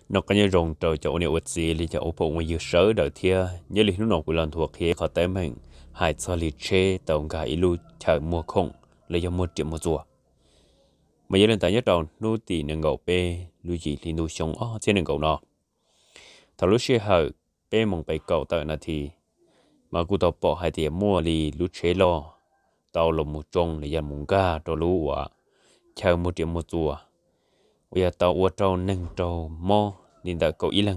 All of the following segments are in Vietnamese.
nó có như rồng trời chỗ này vật gì thì chỗ bộ người sớ đời thia nhớ lịch nó của lần thuộc khi có tới mình hai cho lịch chê tàu gà ilu chờ mua không lấy cho một triệu một rùa mà nhớ lên tại nhất đầu nu tì nâng gầu bê lưu gì thì nu sống ó trên nâng gầu nó thằng lúc xe hở bê mong bày cầu tại là thì mà cụ tàu bỏ hai tiền mua thì lúc chế lo tàu lồng một trông để dàn mùng ga cho lú quả chờ một triệu một rùa bây giờ tàu uất trâu nâng trâu mò nên đã cầu ý lần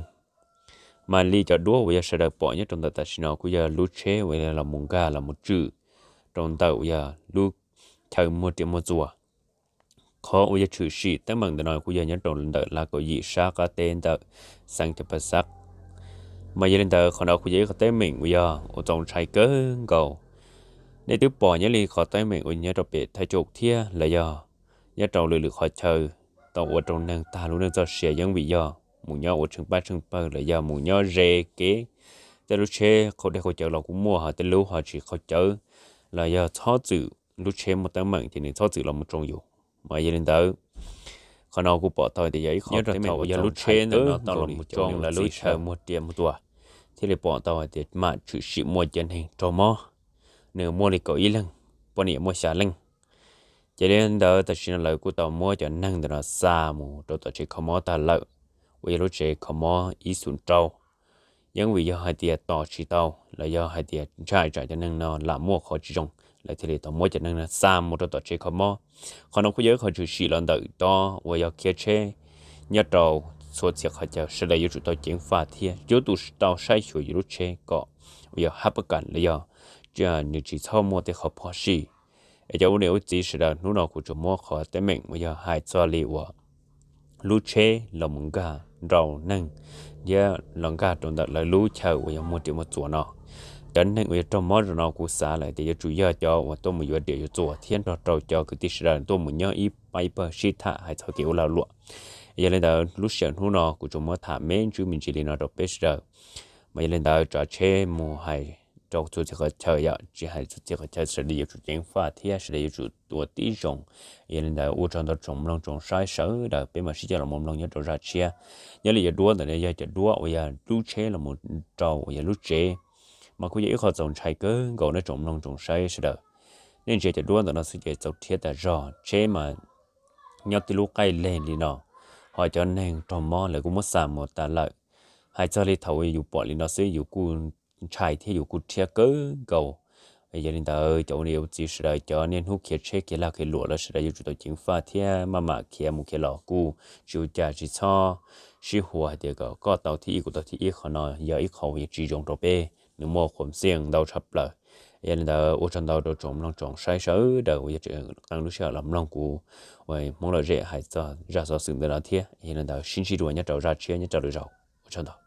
mà li cho đua bây giờ sẽ được bỏ nhất trong tàu ta xin nó bây giờ lúc chế bây giờ là mùng ga là một chữ trong tàu bây giờ lúc chờ một triệu một rùa khó bây giờ chữ sĩ tới mừng để nói bây giờ nhất trong tàu là có gì sao cả tên tàu sang cho bớt sắc mà giờ lên tàu còn đâu bây giờ có tới mình bây giờ ở trong trái cớ cầu để tiếp bỏ nhớ li khó tới mình ở nhớ đặc biệt thay chuột thia là do nhớ trong lừa khỏi chờ tàu ở trong năng ta luôn cho xe giống vì do mù nhớ ở trong ba là do mù nhớ rê kế tới lúc xeเขาได้เขาchờ là cũng mua họ tới lúc họ chỉเขาchờ là do tháo chữ lúc xe một tấm mạng thì nên tháo chữ là một trong nhiều mà giờ lên tới còn nào cũng bỏ thôi thì giấy khó tới mình giờ lúc xe nó tao là một trong là lúc chờ một tiền một tuổi thì lại bỏ tao thì mà chữ sĩ mua chân hình cho mò nếu mua thì có ý lần bọn này mua xả lần cho nên đó ta chỉ là của tao mua cho năng để nó xa mù rồi tao chỉ không mua ta lợi vì lúc chỉ không mua ý xuống trâu nhưng vì do hai tiệt tao chỉ tao là do hai tiệt trai cho nên nó làm mua khó chỉ trồng lại thì tao mua cho nên là xa mù rồi tao chỉ không mua còn nó có nhớ khó chịu xí lần đầu đó vì do kia chế nhất đầu số tiền họ cho sẽ là yêu tao chuyển phát thiệt yếu tố tao sai chủ yếu lúc chế có vì do hấp dẫn là do cho nếu chỉ sau mua thì họ bỏ xí ở chỗ nếu chỉ là lúc nào cũng chỉ mua họ tới mình bây giờ hai cho liệu lú chế lòng gà rau nâng giờ lòng gà trong đó là lú chảo bây giờ một triệu một chỗ nó đến nên bây giờ trong món rồi nó cũng xả lại thì chủ yếu cho và tôi muốn điều cho chỗ thiên đó trâu cho cái tí là tôi muốn nhớ ít bay bờ xí thả hay cho kiểu là lụa giờ lên đó lú sườn lúc nào cũng chỉ mua thả men chứ mình chỉ đi nó đâu biết rồi mà lên đó cho chế mua hay trong chỗ cái chơi ya chỉ hay chỗ cái chơi sẽ đi chỗ chuyển phát thì sẽ đi chỗตัวtí trồng hiện tại u trong đó trồng sai sở đã bên mà sẽ cho là một lòng nhớ trồng ra chia nhớ là đua tại đây giờ đua bây giờ lúa chế là một trâu bây giờ lúa chế mà cũng dễ khó trồng trái cơ gọi nó trồng sai sẽ được nên chế đua là nó sẽ chế trồng thiết tại rõ chế mà nhớ từ lúc cây lên đi nó họ cho nên trồng mò lại cũng mất sản một tạ lợi hai cho đi thầuอยู่bỏ đi nó sẽอยู่กูtrai thìอยู่กูเทียก็เก่าbây giờ nên ta chỗ này chỉ là cho nên hút kia chế kia là cái lúa là sẽ là dùng tôi chính pha thì mà kia một cái lọ cũ chịu trả chỉ cho sĩ hoa thì có tàu thì của tàu thì ít khó nói giờ ít khó việc chỉ dùng đồ bê nếu mua khổm xiềng đâu chấp lại giờ nên ta ở trong tàu đồ trồng sai sớ đầu giờ tăng lúc sau làm long cũ vậy mong là dễ hay cho ra so sừng đó thế giờ nên ta xin chỉ đuổi nhớ trâu ra chia nhớ trâu được rồi ở trong tàu